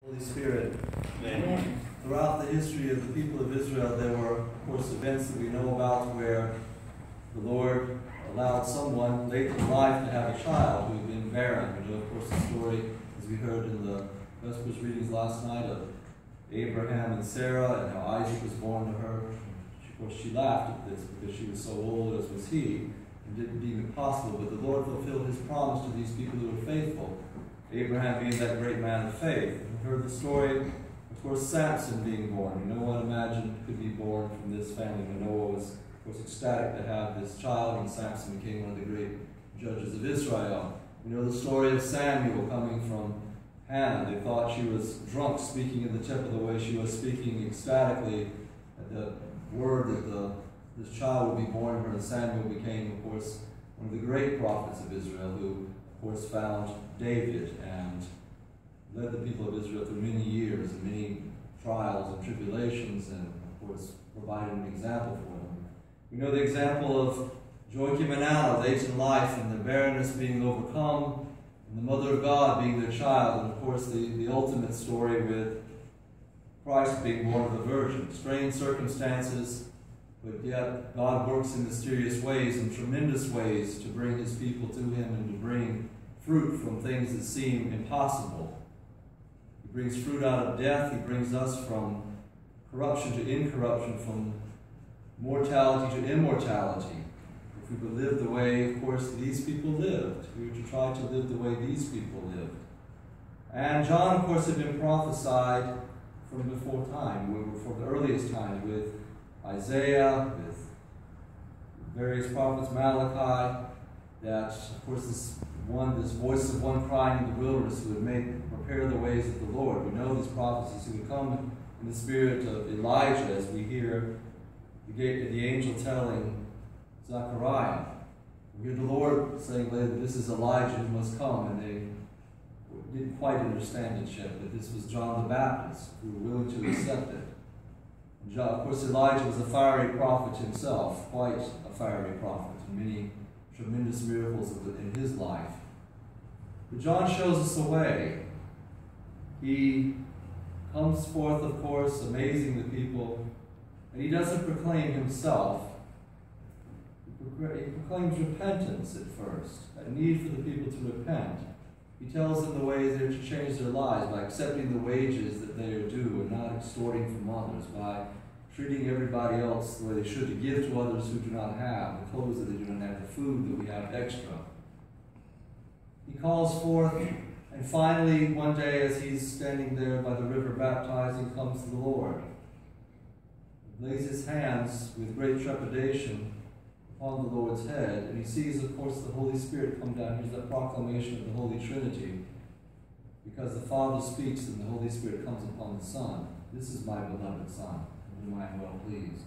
Holy Spirit. Amen. Throughout the history of the people of Israel, there were, of course, events that we know about where the Lord allowed someone late in life to have a child who had been barren. You know, of course, the story, as we heard in the Vespers readings last night, of Abraham and Sarah and how Isaac was born to her. Of course, she laughed at this because she was so old as was he and didn't deem it possible. But the Lord fulfilled his promise to these people who were faithful. Abraham being that great man of faith. We heard the story, of course, Samson being born. No one imagined could be born from this family. Manoah was, of course, ecstatic to have this child, and Samson became one of the great judges of Israel. We know the story of Samuel coming from Hannah. They thought she was drunk, speaking in the temple the way she was speaking ecstatically at the word that this child would be born to her. And Samuel became, of course, one of the great prophets of Israel, who, of course, found David and led the people of Israel through many years and many trials and tribulations, and, of course, provided an example for them. We know the example of Joachim and Anna late in life, and the barrenness being overcome, and the Mother of God being their child, and, of course, the ultimate story with Christ being born of a virgin. Strange circumstances, but yet God works in mysterious ways, in tremendous ways, to bring his people to him and to bring fruit from things that seem impossible. He brings fruit out of death. He brings us from corruption to incorruption, from mortality to immortality. If we would live the way, of course, these people lived, we were to try to live the way these people lived. And John, of course, had been prophesied from before time, from the earliest times, with Isaiah, with various prophets, Malachi, that, of course, this voice of one crying in the wilderness who would prepare the ways of the Lord. We know these prophecies who would come in the spirit of Elijah, as we hear the angel telling Zechariah. We hear the Lord saying later, this is Elijah who must come, and they didn't quite understand it yet, but this was John the Baptist who were willing to accept it. And John, of course, Elijah was a fiery prophet himself, quite a fiery prophet, and many tremendous miracles in his life. But John shows us the way. He comes forth, of course, amazing the people, and he doesn't proclaim himself. He proclaims repentance at first, a need for the people to repent. He tells them the ways they're to change their lives by accepting the wages that they are due and not extorting from others, by treating everybody else the way they should, to give to others who do not have, the clothes that they do not have, the food that we have extra. He calls forth, and finally, one day as he's standing there by the river baptizing, comes the Lord. He lays his hands with great trepidation upon the Lord's head, and he sees, of course, the Holy Spirit come down. Here's that proclamation of the Holy Trinity, because the Father speaks and the Holy Spirit comes upon the Son. This is my beloved Son, in whom I am well pleased.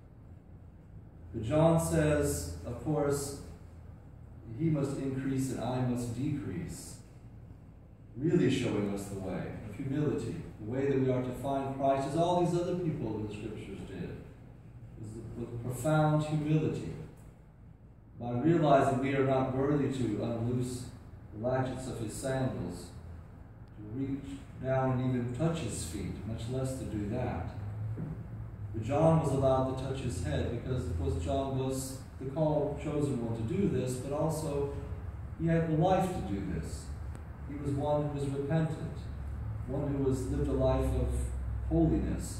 But John says, of course, he must increase and I must decrease, really showing us the way of humility, the way that we are to find Christ, as all these other people in the Scriptures did, with profound humility, by realizing we are not worthy to unloose the latchets of his sandals, to reach down and even touch his feet, much less to do that. But John was allowed to touch his head because, of course, John was the called, chosen one to do this, but also he had the life to do this. He was one who was repentant, one who lived a life of holiness.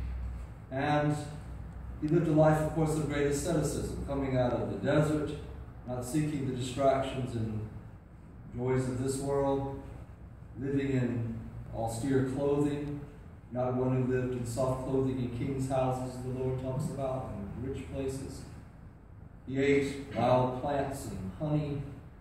And he lived a life, of course, of great asceticism, coming out of the desert, not seeking the distractions and joys of this world, living in austere clothing, not one who lived in soft clothing in kings' houses, the Lord talks about, and rich places. He ate wild plants and honey.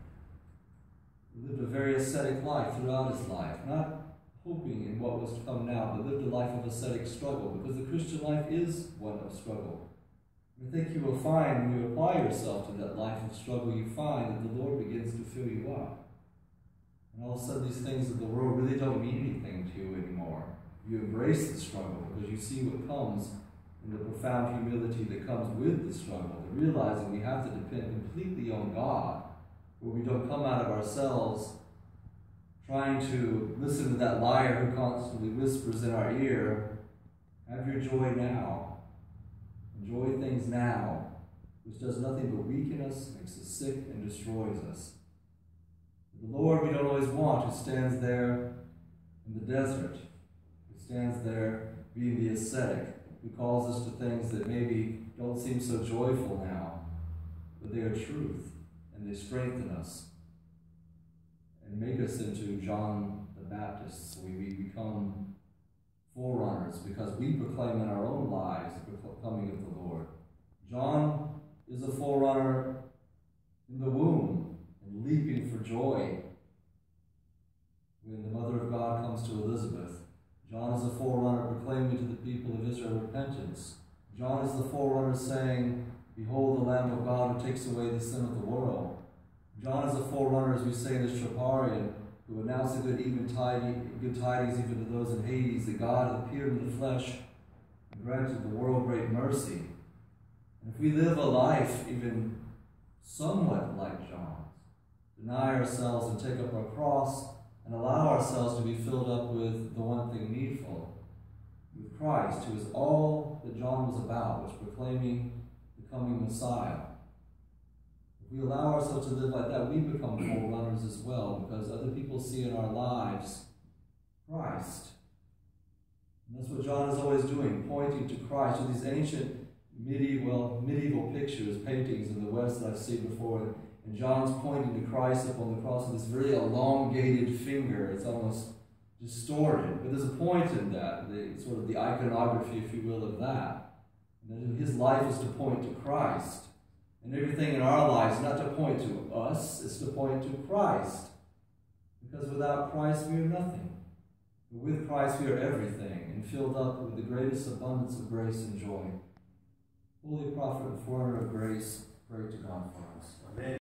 He lived a very ascetic life throughout his life, not hoping in what was to come now, but lived a life of ascetic struggle, because the Christian life is one of struggle. I think you will find when you apply yourself to that life of struggle, you find that the Lord begins to fill you up. And all of a sudden, these things of the world really don't mean anything to you anymore. You embrace the struggle because you see what comes in the profound humility that comes with the struggle, the realizing we have to depend completely on God, where we don't come out of ourselves trying to listen to that liar who constantly whispers in our ear, have your joy now. Enjoy things now, which does nothing but weaken us, makes us sick, and destroys us. The Lord we don't always want, who stands there in the desert, who stands there being the ascetic, who calls us to things that maybe don't seem so joyful now, but they are truth, and they strengthen us and make us into John the Baptist. We become forerunners because we proclaim in our own lives the coming of the Lord. John is a forerunner in the womb and leaping for joy when the Mother of God comes to Elizabeth. John is a forerunner proclaiming to the people of Israel repentance. John is the forerunner saying, behold the Lamb of God who takes away the sin of the world. John is a forerunner, as we say in the Troparion, who announced the good tidings even to those in Hades, that God had appeared in the flesh and granted the world great mercy. And if we live a life even somewhat like John's, deny ourselves and take up our cross and allow ourselves to be filled up with the one thing needful, with Christ, who is all that John was about, was proclaiming the coming Messiah. If we allow ourselves to live like that, we become forerunners as well, because other people see in our lives Christ. And that's what John is always doing, pointing to Christ with these ancient medieval pictures, paintings in the West that I've seen before. And John's pointing to Christ upon the cross with this very elongated finger. It's almost distorted. But there's a point in that, sort of the iconography, if you will, of that. And his life is to point to Christ. And everything in our lives is not to point to us, it's to point to Christ. Because without Christ we are nothing. But with Christ we are everything, and filled up with the greatest abundance of grace and joy. Holy Prophet and forerunner of grace, pray to God for us. Amen.